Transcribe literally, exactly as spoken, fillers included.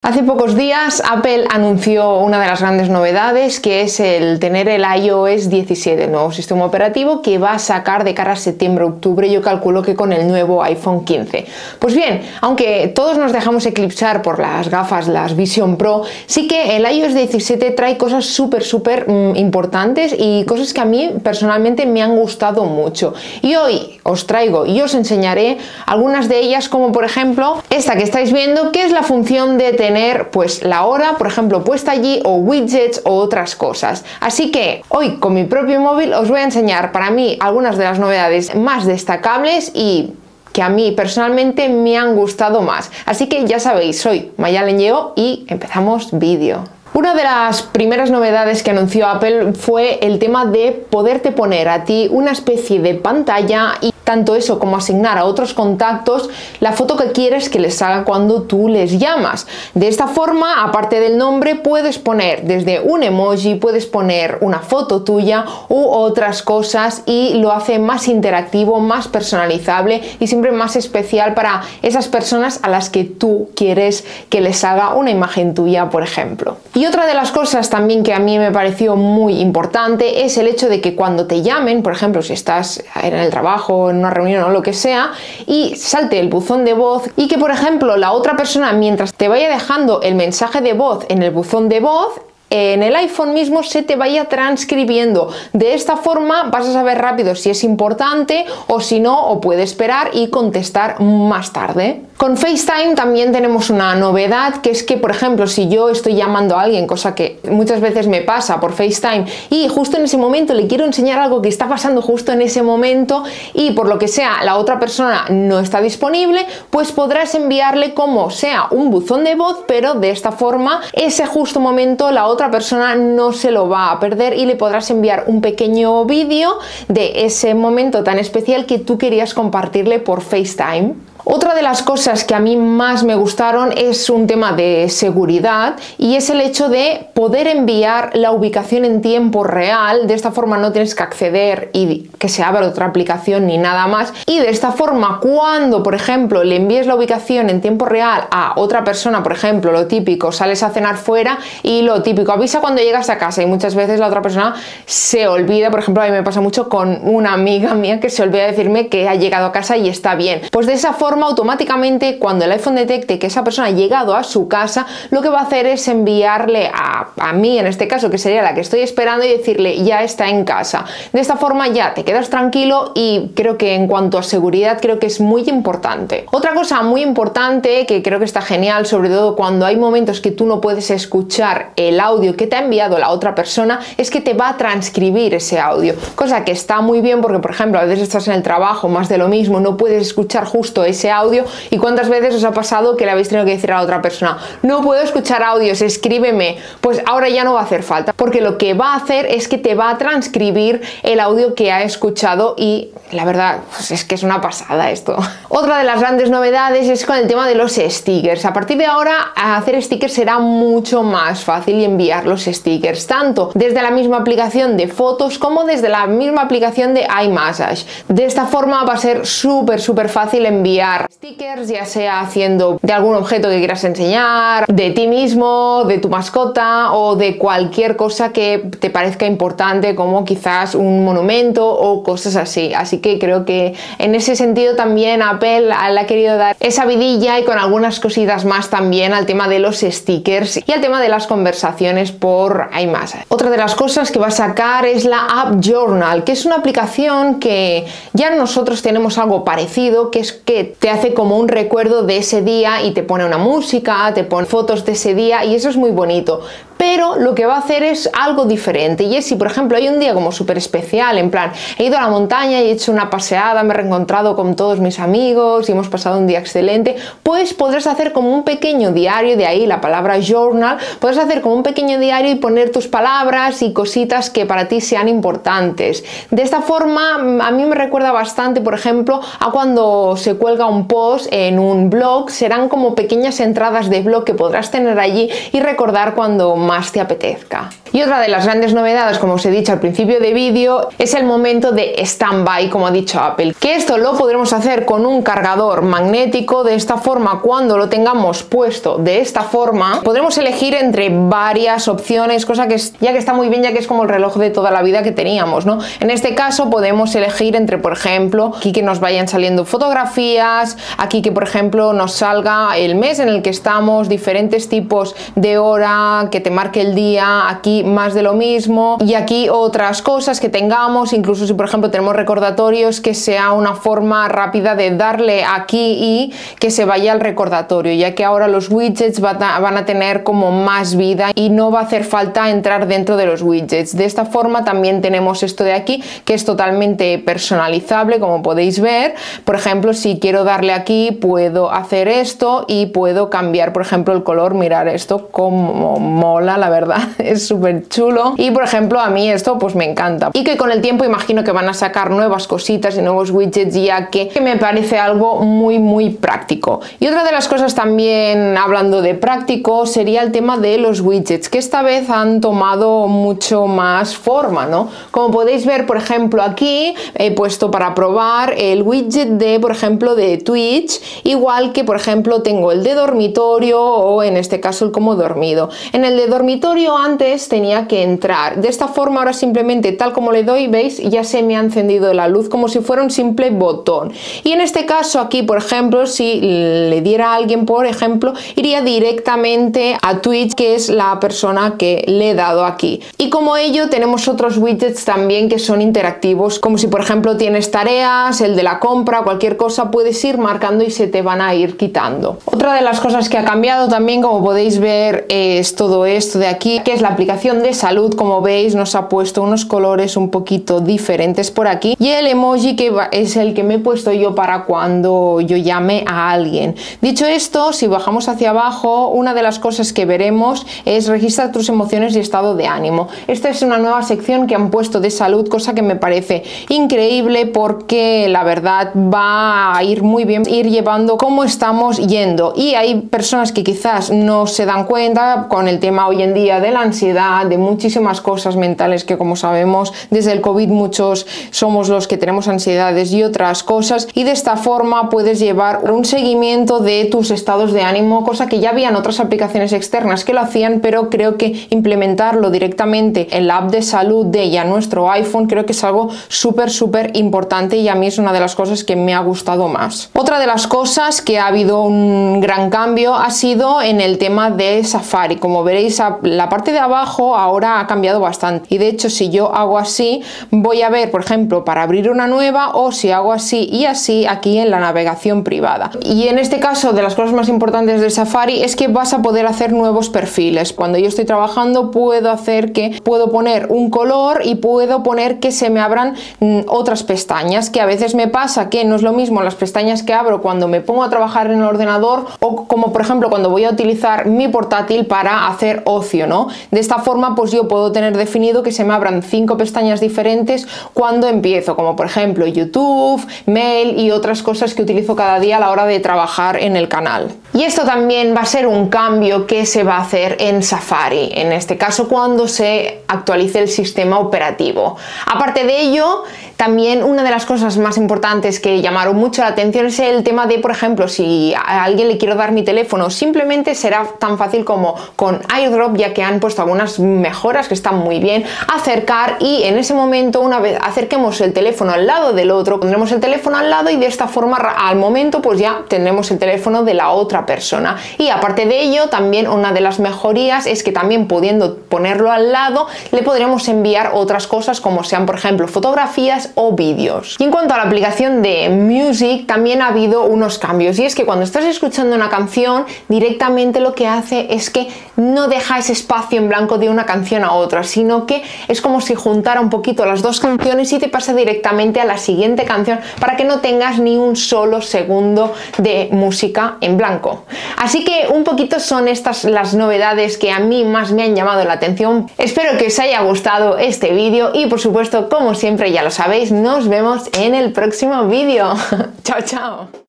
Hace pocos días Apple anunció una de las grandes novedades, que es el tener el i O S diecisiete, el nuevo sistema operativo que va a sacar de cara a septiembre-octubre, yo calculo que con el nuevo iPhone quince. Pues bien, aunque todos nos dejamos eclipsar por las gafas, las Vision Pro, sí que el i O S diecisiete trae cosas súper, súper mmm, importantes y cosas que a mí personalmente me han gustado mucho. Y hoy os traigo y os enseñaré algunas de ellas, como por ejemplo esta que estáis viendo, que es la función de tener pues la hora, por ejemplo, puesta allí, o widgets o otras cosas. Así que hoy con mi propio móvil os voy a enseñar para mí algunas de las novedades más destacables y que a mí personalmente me han gustado más. Así que ya sabéis, soy Mayalen Lleó y empezamos vídeo. Una de las primeras novedades que anunció Apple fue el tema de poderte poner a ti una especie de pantalla y tanto eso como asignar a otros contactos la foto que quieres que les haga cuando tú les llamas. De esta forma, aparte del nombre, puedes poner desde un emoji, puedes poner una foto tuya u otras cosas y lo hace más interactivo, más personalizable y siempre más especial para esas personas a las que tú quieres que les haga una imagen tuya, por ejemplo. Y otra de las cosas también que a mí me pareció muy importante es el hecho de que cuando te llamen, por ejemplo, si estás en el trabajo, en una reunión o lo que sea, y salte el buzón de voz y que, por ejemplo, la otra persona, mientras te vaya dejando el mensaje de voz en el buzón de voz, en el iPhone mismo se te vaya transcribiendo. De esta forma vas a saber rápido si es importante o si no, o puede esperar y contestar más tarde. Con FaceTime también tenemos una novedad, que es que, por ejemplo, si yo estoy llamando a alguien, cosa que muchas veces me pasa por FaceTime, y justo en ese momento le quiero enseñar algo que está pasando justo en ese momento y por lo que sea la otra persona no está disponible, pues podrás enviarle como sea un buzón de voz, pero de esta forma ese justo momento la otra persona no se lo va a perder y le podrás enviar un pequeño vídeo de ese momento tan especial que tú querías compartirle por FaceTime. Otra de las cosas que a mí más me gustaron es un tema de seguridad y es el hecho de poder enviar la ubicación en tiempo real. De esta forma no tienes que acceder y que se abra otra aplicación ni nada más, y de esta forma cuando, por ejemplo, le envíes la ubicación en tiempo real a otra persona, por ejemplo, lo típico, sales a cenar fuera y lo típico, avisa cuando llegas a casa, y muchas veces la otra persona se olvida. Por ejemplo, a mí me pasa mucho con una amiga mía que se olvida de decirme que ha llegado a casa y está bien. Pues de esa forma automáticamente, cuando el iPhone detecte que esa persona ha llegado a su casa, lo que va a hacer es enviarle a, a mí, en este caso, que sería la que estoy esperando, y decirle ya está en casa. De esta forma ya te quedas tranquilo y creo que en cuanto a seguridad creo que es muy importante. Otra cosa muy importante que creo que está genial, sobre todo cuando hay momentos que tú no puedes escuchar el audio que te ha enviado la otra persona, es que te va a transcribir ese audio, cosa que está muy bien porque, por ejemplo, a veces estás en el trabajo, más de lo mismo, no puedes escuchar justo ese audio, y cuántas veces os ha pasado que le habéis tenido que decir a la otra persona no puedo escuchar audios, escríbeme. Pues ahora ya no va a hacer falta, porque lo que va a hacer es que te va a transcribir el audio que ha escuchado, y la verdad pues es que es una pasada esto. Otra de las grandes novedades es con el tema de los stickers. A partir de ahora hacer stickers será mucho más fácil y enviar los stickers tanto desde la misma aplicación de fotos como desde la misma aplicación de iMessage. De esta forma va a ser súper súper fácil enviar stickers, ya sea haciendo de algún objeto que quieras enseñar, de ti mismo, de tu mascota o de cualquier cosa que te parezca importante, como quizás un monumento o cosas así. Así que creo que en ese sentido también Apple le ha querido dar esa vidilla, y con algunas cositas más también al tema de los stickers y al tema de las conversaciones por iMessage. Otra de las cosas que va a sacar es la App Journal, que es una aplicación que ya nosotros tenemos algo parecido, que es que te hace como un recuerdo de ese día y te pone una música, te pone fotos de ese día, y eso es muy bonito. Pero lo que va a hacer es algo diferente, y es si por ejemplo hay un día como súper especial, en plan he ido a la montaña y he hecho una paseada, me he reencontrado con todos mis amigos y hemos pasado un día excelente, pues podrás hacer como un pequeño diario, de ahí la palabra journal, podrás hacer como un pequeño diario y poner tus palabras y cositas que para ti sean importantes. De esta forma a mí me recuerda bastante, por ejemplo, a cuando se cuelga un post en un blog, serán como pequeñas entradas de blog que podrás tener allí y recordar cuando más te apetezca. Y otra de las grandes novedades, como os he dicho al principio de vídeo, es el momento de stand-by, como ha dicho Apple, que esto lo podremos hacer con un cargador magnético. De esta forma, cuando lo tengamos puesto de esta forma, podremos elegir entre varias opciones, cosa que es, ya que está muy bien, ya que es como el reloj de toda la vida que teníamos, ¿no? En este caso podemos elegir entre, por ejemplo, aquí que nos vayan saliendo fotografías, aquí que por ejemplo nos salga el mes en el que estamos, diferentes tipos de hora, que te marque el día, aquí más de lo mismo, y aquí otras cosas que tengamos, incluso si por ejemplo tenemos recordatorios, que sea una forma rápida de darle aquí y que se vaya al recordatorio, ya que ahora los widgets van a, van a tener como más vida y no va a hacer falta entrar dentro de los widgets. De esta forma también tenemos esto de aquí, que es totalmente personalizable, como podéis ver. Por ejemplo, si quiero darle aquí, puedo hacer esto y puedo cambiar, por ejemplo, el color. Mirar esto como mola, la verdad, es súper chulo. Y por ejemplo, a mí esto pues me encanta, y que con el tiempo imagino que van a sacar nuevas cositas y nuevos widgets, ya que, que me parece algo muy muy práctico. Y otra de las cosas también, hablando de práctico, sería el tema de los widgets, que esta vez han tomado mucho más forma, ¿no? Como podéis ver, por ejemplo, aquí he puesto para probar el widget de, por ejemplo, de Twitch, igual que por ejemplo tengo el de dormitorio, o en este caso el como dormido. En el de dormitorio antes tenía que entrar, de esta forma ahora simplemente tal como le doy, veis, ya se me ha encendido la luz como si fuera un simple botón. Y en este caso aquí, por ejemplo, si le diera a alguien, por ejemplo, iría directamente a Twitch, que es la persona que le he dado aquí. Y como ello tenemos otros widgets también que son interactivos, como si por ejemplo tienes tareas, el de la compra, cualquier cosa, puedes ir marcando y se te van a ir quitando. Otra de las cosas que ha cambiado también, como podéis ver, es todo esto de aquí, que es la aplicación de salud. Como veis, nos ha puesto unos colores un poquito diferentes por aquí, y el emoji que es el que me he puesto yo para cuando yo llame a alguien. Dicho esto, si bajamos hacia abajo, una de las cosas que veremos es registra tus emociones y estado de ánimo. Esta es una nueva sección que han puesto de salud, cosa que me parece increíble, porque la verdad va a ir muy bien ir llevando cómo estamos yendo. Y hay personas que quizás no se dan cuenta con el tema hoy en día de la ansiedad, de muchísimas cosas mentales, que como sabemos desde el COVID muchos somos los que tenemos ansiedades y otras cosas, y de esta forma puedes llevar un seguimiento de tus estados de ánimo, cosa que ya habían otras aplicaciones externas que lo hacían, pero creo que implementarlo directamente en la app de salud de ya nuestro iPhone creo que es algo súper súper importante, y a mí es una de las cosas que me ha gustado más. Otra de las cosas que ha habido un gran cambio ha sido en el tema de Safari. Como veréis, la parte de abajo ahora ha cambiado bastante, y de hecho si yo hago así voy a ver, por ejemplo, para abrir una nueva, o si hago así y así aquí en la navegación privada. Y en este caso, de las cosas más importantes de Safari es que vas a poder hacer nuevos perfiles. Cuando yo estoy trabajando puedo hacer que puedo poner un color y puedo poner que se me abran mm, otras pestañas, que a veces me pasa que no es lo mismo las pestañas que abro cuando me pongo a trabajar en el ordenador, o como por ejemplo cuando voy a utilizar mi portátil para hacer ocio, ¿no? De esta forma pues yo puedo tener definido que se me abran cinco pestañas diferentes cuando empiezo, como por ejemplo YouTube, mail y otras cosas que utilizo cada día a la hora de trabajar en el canal. Y esto también va a ser un cambio que se va a hacer en Safari, en este caso cuando se actualice el sistema operativo. Aparte de ello, también una de las cosas más importantes que llamaron mucho la atención es el tema de, por ejemplo, si a alguien le quiero dar mi teléfono, simplemente será tan fácil como con AirDrop, ya que han puesto algunas mejoras que están muy bien, acercar, y en ese momento, una vez acerquemos el teléfono al lado del otro, pondremos el teléfono al lado, y de esta forma al momento pues ya tendremos el teléfono de la otra persona. Y aparte de ello, también una de las mejorías es que también pudiendo ponerlo al lado, le podremos enviar otras cosas, como sean por ejemplo fotografías o vídeos. Y en cuanto a la aplicación de Music, también ha habido unos cambios, y es que cuando estás escuchando una canción, directamente lo que hace es que no deja ese espacio en blanco de una canción a otra, sino que es como si juntara un poquito las dos canciones y te pasa directamente a la siguiente canción, para que no tengas ni un solo segundo de música en blanco. Así que un poquito son estas las novedades que a mí más me han llamado la atención. Espero que os haya gustado este vídeo, y por supuesto, como siempre ya lo sabéis, nos vemos en el próximo vídeo. Chao, chao.